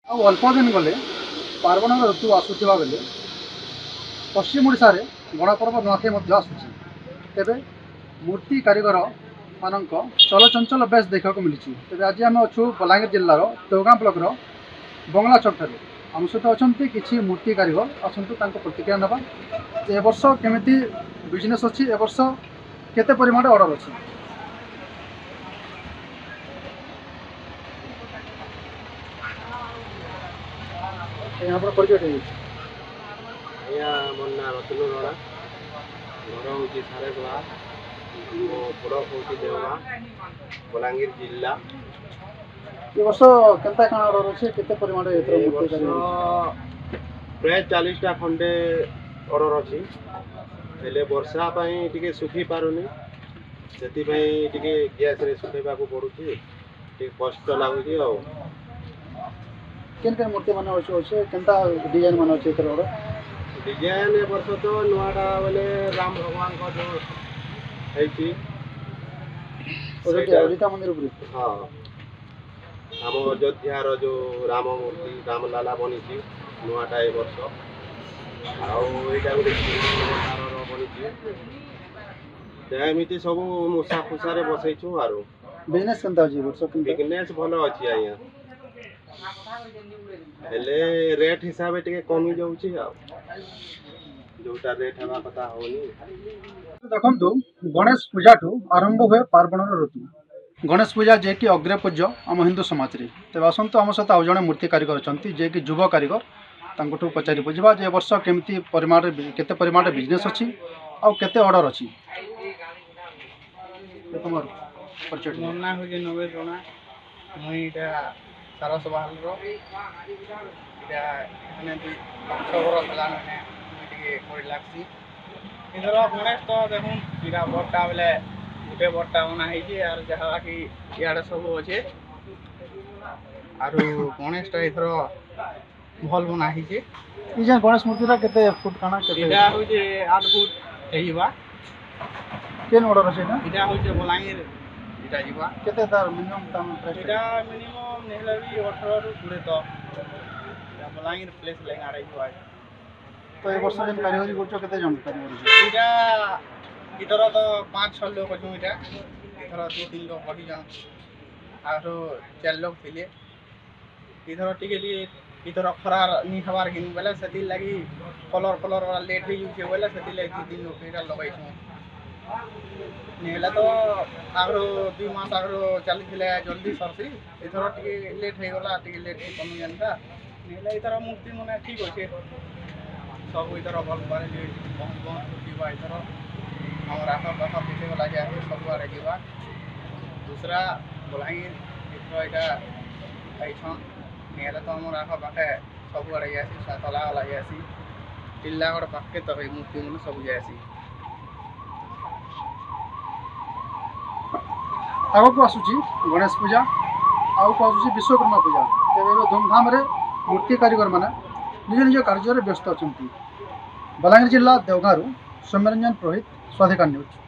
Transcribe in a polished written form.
ଆଉ ଅଳ୍ପ ଦିନ ଗଲେ ପାର୍ବଣର ଋତୁ ଆସୁଥିବା ବେଲେ ପଶ୍ଚିମ ଓଡ଼ିଶାରେ ଗଣପର୍ବ ନୂଆଖାଇ ମଧ୍ୟ ଆସୁଛି। ତେବେ ମୂର୍ତ୍ତି କାରିଗର ମାନଙ୍କ ଚଳଚଞ୍ଚଳ ବେଶ ଦେଖିବାକୁ ମିଳିଛି। ତେବେ ଆଜି ଆମେ ଅଛୁ ବଲାଙ୍ଗୀର ଜିଲ୍ଲାର ଦେଓଗାଁ ବ୍ଲକର ବଙ୍ଗଳା ଚକଠାରେ। ଆମ ସହିତ ଅଛନ୍ତି କିଛି ମୂର୍ତ୍ତି କାରିଗର, ଆସନ୍ତୁ ତାଙ୍କ ପ୍ରତିକ୍ରିୟା ନେବା। ଏ ବର୍ଷ କେମିତି ବିଜନେସ୍ ଅଛି, ଏ ବର୍ଷ କେତେ ପରିମାଣରେ ଅର୍ଡ଼ର ଅଛି। यहाँ परिचय ଆଜ୍ଞା ମୋର ନାଁ ରତନ ରଣା, ଘର ହେଉଛି ସାରେଗୋଳା, ମୋ ବ୍ଲକ୍ ହେଉଛି ଦେଓଗାଁ, ବଲାଙ୍ଗୀର ଜିଲ୍ଲା। ଏ ବର୍ଷ କେନ୍ତା କାଣା ଅର୍ଡ଼ର ଅଛି, କେତେ ପରିମାଣରେ ଏ ବର୍ଷ ପ୍ରାୟ 40ଟା ଖଣ୍ଡେ ଅର୍ଡ଼ର ଅଛି, ହେଲେ ବର୍ଷା ପାଇଁ ଟିକେ ଶୁଖି ପାରୁନି, ସେଥିପାଇଁ ଟିକେ ଗ୍ୟାସ୍ରେ ଶୁଖେଇବାକୁ ପଡ଼ୁଛି, ଟିକେ କଷ୍ଟ ଲାଗୁଛି। ଆଉ କେନ୍ କେନ୍ ମୂର୍ତ୍ତି ମାନେ ଅଛି କେନ୍ତା ଡିଜାଇନ ମାନେ ଅଛି ଏଥର ଅର୍ଡ଼ର? ଡିଜାଇନ୍ ଏ ବର୍ଷ ତ ନୂଆଟା ବୋଲେ ରାମ ଭଗବାନଙ୍କ ଯେଉଁ ହେଇଛି ଅଯୋଧ୍ୟା ମନ୍ଦିର ଉପରେ। ହଁ, ଆମ ଅଯୋଧ୍ୟାର ଯେଉଁ ରାମ ମୂର୍ତ୍ତି ରାମଲାଲା ବନିଛି ନୂଆଟା ଏ ବର୍ଷ। ଆଉ ଏଇଟା ଗୋଟେ ପ୍ରକାରର ବନିଛି, ଏମିତି ସବୁ ମୂଷା ଫୁଷାରେ ବସେଇଛୁ। ଆରୁ ବିଜନେସ୍ କେନ୍ତା ଅଛି ବର୍ଷ? ବିଜନେସ୍ ଭଲ ଅଛି ଆଜ୍ଞା, ହେଲେ ରେଟ୍ ହିସାବରେ ଟିକେ କମି ଯାଉଛି, ଆଉ ଯୋଉଟା ରେଟ୍ ହେବା କଥା ହଉନି। ଦେଖନ୍ତୁ, ଗଣେଶ ପୂଜାଠୁ ଆରମ୍ଭ ହୁଏ ପାର୍ବଣର ଋତୁ। ଗଣେଶ ପୂଜା ଯିଏକି ଅଗ୍ର ପୂଜ୍ୟ ଆମ ହିନ୍ଦୁ ସମାଜରେ। ତେବେ ଆସନ୍ତୁ ଆମ ସହିତ ଆଉ ଜଣେ ମୂର୍ତ୍ତି କାରିଗର ଅଛନ୍ତି, ଯିଏକି ଯୁବ କାରିଗର। ତାଙ୍କଠୁ ପଚାରି ବୁଝିବା ଯେ ଏ ବର୍ଷ କେମିତି ପରିମାଣରେ କେତେ ପରିମାଣରେ ବିଜନେସ୍ ଅଛି ଆଉ କେତେ ଅର୍ଡ଼ର ଅଛି। ମୋ ନାଁ ହେଉଛି ନବୀନ ରଣା, ମୁଇଁ ଏଇଟା ସାରସ ବାହାଲର ଏଇଟା ମାନେ 6 ବର୍ଷ ହେଲାନ ମୁଇଁ ଟିକେ କରି ଲାଗ୍ସି। ଏଥର ଗଣେଶ ତ ଦେଖୁନ୍ ଏଇଟା ବଡ଼ଟା ବେଲେ ଗୋଟେ ବଡ଼ଟା ବନା ହେଇଛି, ଆର୍ ଯାହାକି ଇଆଡ଼େ ସବୁ ଅଛେ। ଆରୁ ଗଣେଶଟା ଏଥର ଭଲ ବନା ହେଇଛି। ଇ ଯେ ଗଣେଶ ମୂର୍ତ୍ତିଟା କେତେ ଫୁଟ କାଣା କେତେ? ଏଇଟା ହେଉଛି 8 ଫୁଟ ହେଇଯିବା। କେନ୍ ଅର୍ଡ଼ର ଅଛି ଏଇଟା? ଏଇଟା ହେଉଛି ବଲାଙ୍ଗୀର, ଏଇଟା ଯିବା। କେତେ ତାର ମିନିମମ୍ ଦାମ ପ୍ରାଇସ୍? ଏଇଟା ମିନିମମ୍ ନେଲେ ବି 18ରୁ 20 ତ ଏଇଟା ବଲାଙ୍ଗୀର ପ୍ଲେସ୍ ଲେଗାରେ ଯିବା। ତ ଏ ବର୍ଷ ଯେନ୍ କାରିଗରୀ କରୁଛ କେତେ ଜଣ କାରିଗର? ଏଇଟା ଏଥର ତ 5-6 ଲୋକ ଅଛୁ। ଏଇଟା ଏଥର 2-3 ଲୋକ ବଢ଼ିଛନ୍, ଆରୁ 4 ଲୋକ ଥିଲେ। ଏଥର ଟିକେ ଏଥର ଖରା ନି ହେବାର୍ କିନି ବେଲେ ସେଥିର୍ଲାଗି କଲର୍ ଲେଟ୍ ହେଇଯାଉଛେ ବୋଇଲେ ସେଥିର୍ଲାଗି 2-3 ଲୋକ ଏଇଟା ଲଗାଇଛୁଁ। ନେହେଲେ ତ ଆଗରୁ 2 ମାସ ଆଗରୁ ଚାଲିଥିଲେ ଜଲ୍ଦି ସର୍ସି, ଏଥର ଟିକେ ଲେଟ୍ ହେଇଗଲା, ଟିକେ ଲେଟ୍ କମି ଜାଣିତା। ନେହେଲେ ଏଥର ମୂର୍ତ୍ତି ମାନେ ଠିକ୍ ଅଛେ, ସବୁ ଏଥର ଭଲ କ୍ୱାଲିଟି ବହୁତ ଯିବା। ଏଥର ଆମର ଆଖପାଖ ପିଠେ ଗଲା ଯେ ସବୁଆଡ଼େ ଯିବା। ଦୁସରା ବଲାଙ୍ଗୀର ଏଥର ଏଇଟା ପାଇଛନ୍, ନେହେଲେ ତ ଆମର ଆଖପାଖେ ସବୁଆଡ଼େ ଯାଏସି, ସାତଲା ଗଲା ଯାଏସି, ଟିଲାଗଡ଼ ପାଖେ ତ ଏଇ ମୂର୍ତ୍ତି ମାନେ ସବୁ ଯାଏସି। ଆଗକୁ ଆସୁଛି ଗଣେଶ ପୂଜା, ଆଗକୁ ଆସୁଛି ବିଶ୍ୱକର୍ମା ପୂଜା। ତେବେ ଏବେ ଧୁମଧାମରେ ମୂର୍ତ୍ତି କାରିଗରମାନେ ନିଜ ନିଜ କାର୍ଯ୍ୟରେ ବ୍ୟସ୍ତ ଅଛନ୍ତି। ବଲାଙ୍ଗୀର ଜିଲ୍ଲା ଦେଓଗାଁରୁ ସୌମ୍ୟରଞ୍ଜନ ପୁରୋହିତ, ସ୍ୱାଧିକାର ନ୍ୟୁଜ୍।